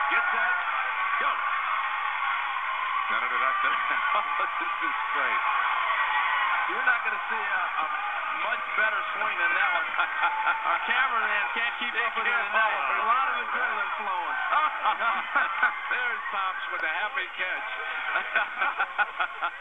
Get set. Go. This is great. You're not going to see a much better swing than that one. Our cameraman can't keep up with it tonight. A lot of adrenaline flowing. There's Pops with a happy catch.